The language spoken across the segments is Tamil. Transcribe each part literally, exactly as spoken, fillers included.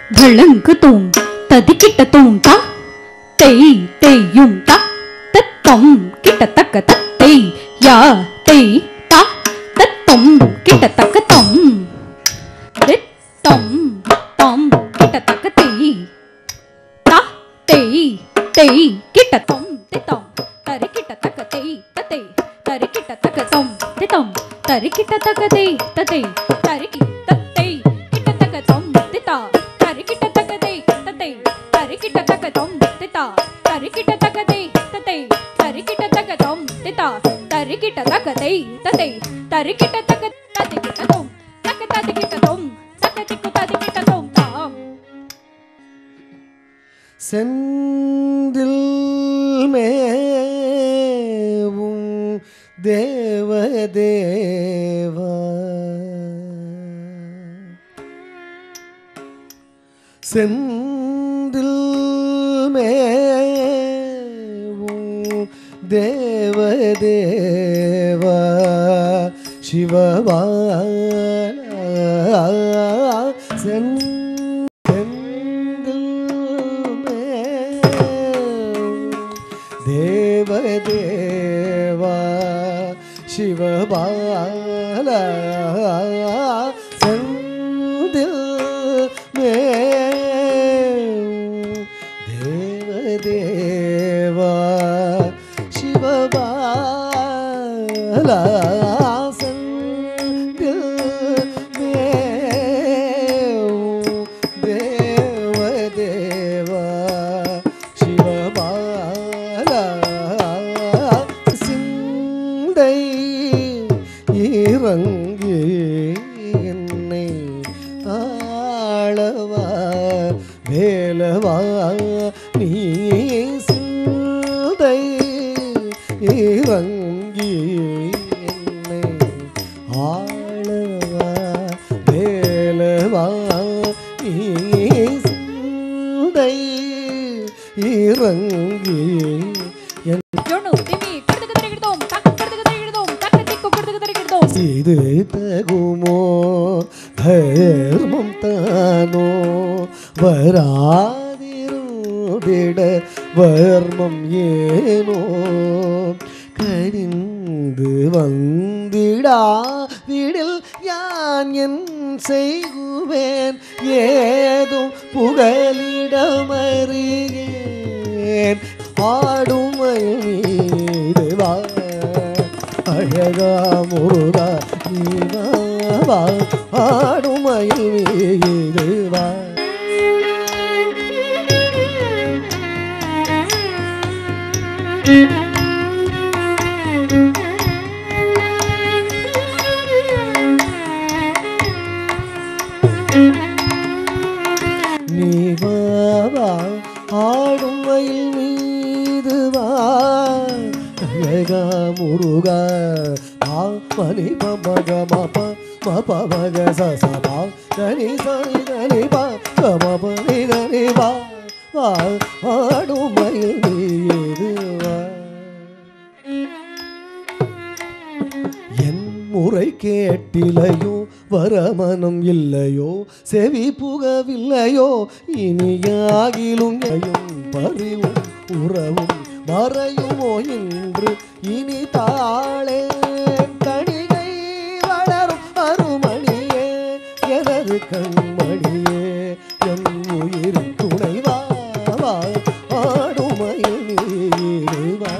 धळंकुतुं तदिकिटतुं ता तै तैयुं ता तत्तं किटतक तै या तै ता तत्तं किटतक तं दित्तं तं किटतक तै ता तै तै किटतं तितं तरिकिटतक तै ततै तरिकिटतक तं तितं तरिकिटतक तै ततै तरिकि ततै किटतक तं तिता तरिकिटतक तै ततै तरिकिटतक तं तिता तरिकिटतक तै ततै तरिकिटतक तं तिता तरिकिटतक तै ततै तरिकिटतक तदिकिटतं तक तदिकिटतं तकतिकु तदिकिटतं तां செந்தில் மேவும் தேவதேவா செந்தில் மேவும் தேவதேவா சிவபாலா செந்தில் தேவதேவா சிவபாலா செந்தில் மேவும் தேவதேவா சிவபாலா செந்தில் மேவும் தேவதேவா சிவபாலா சிந்தை இறங்கி என்னை ஆளவா வேலவா நீ சிந்தை இறங்கி என்னை ஆளவா வேலவா நீ சிந்தை இறங்கி இது தகுமோ தர்மம் தானோ வராதிருந்திட வர்மம் ஏனோ கனிந்து வந்திடா விடில் யான் என் செய்குவேன் ஏதும் புகலிடமறியேன் ஆடும் மீது வா அழகா முருகா நீவா ஆடுமயில் மீது வா நீவா ஆடுமயில் மீது வா அழகா முருகா மணி பமக மப மப மக சசபா தனி சனி தனி பா கமபனி தனி பா வா ஆடுமயில் மீது வா என் முறை கேட்டிலையோ வரமனம் இல்லையோ செவி புகவில்லையோ இனியாகிலும் பறிவும் உறவும் மறையுமோ என்று இனி தாளே கணிகை வளரும் அருமணியே எனது கண்மணியே என் உயிர் துணைவா ஆடுமயில் மீது வா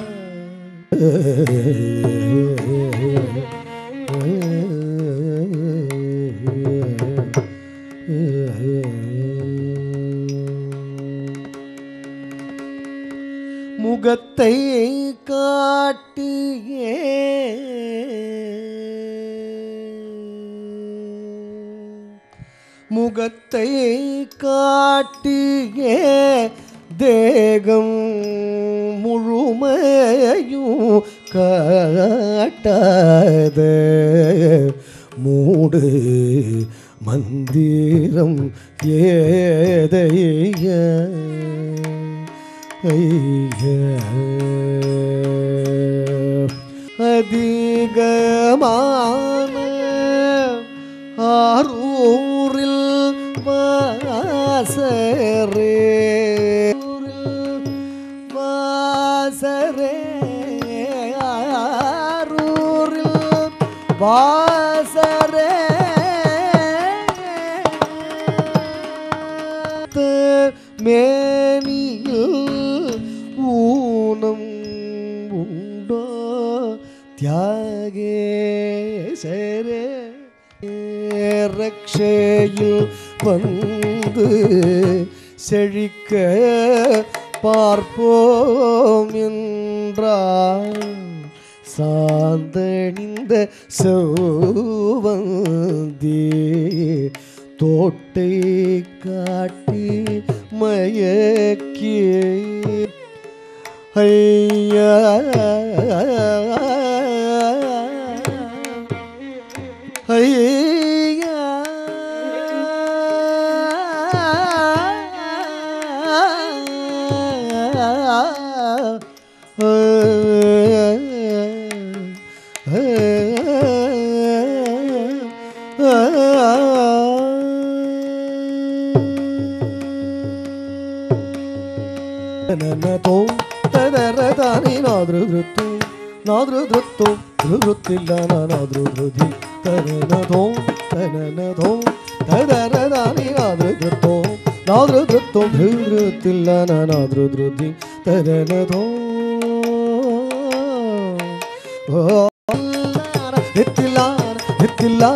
முகத்தை காட்டியே முகத்தை காட்டியே தேகம் முழுமையும் காட்டாத மூடு மந்திரம் ஏதைய அதிகமான ஆரூரில் வாசமுடைய வாசரே வாசரே ஆரூரில் வாசரே மேனியில் ஊனம் உண்டோ தியாகேசரே ரக்ஷையில் வந்து செழிக்க பார்ப்போம் என்றார் சாந்தணிந்த செவ்வந்தி தோட்டை காட்டி மயக்கி ஐயா ஐயா ನೋ ತದರ ತಾನಿ ನಾದ್ರು ಧೃತ್ತು ನಾದ್ರು ಧೃತ್ತು ಧೃತ್ತಿಲ್ಲ ನಾನಾದ್ರು ಧೃತಿ ತನನೋ ತನನೋ ತದರ ತಾನಿ ನಾದ್ರು ಧೃತ್ತು ನಾದ್ರು ಧೃತ್ತು ಧೃತ್ತಿಲ್ಲ ನಾನಾದ್ರು ಧೃತಿ ತನನೋ ಧಿತ್ತಿಲ್ಲ ಧಿತ್ತಿಲ್ಲ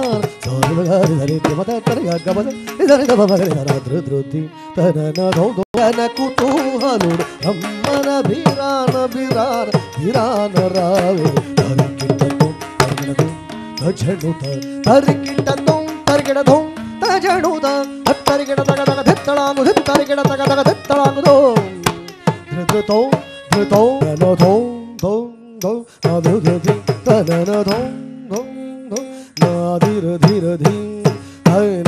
ಧೃತಿ ತನನೋ ಕುತೂಹಲುಡು ಅಮ್ಮನ ಬೀರಾನ ಬೀರಾನ ಬೀರಾನ ರಾವೆ ತರಿಕಿಟ್ಟದು ತಜಣುತ ತರಿಕಿಟ್ಟದು ತರಿಗಿಡದು ತಜಣುತ ಹತ್ತರಿಗಿಡ ತಗದಗ ಧಿತ್ತಳಾಂಗು ಧಿತ್ತರಿಗಿಡ ತಗದಗ ಧಿತ್ತಳಾಂಗುದು ಧೃತೋ ಧೃತೋ ನನೋ ಧೋ ಧೋ ನಾದು ಧೃತಿ ತನನೋ ಧೋ ಧೋ ಧೋ ನಾದಿರ ಧಿರ ಧೀ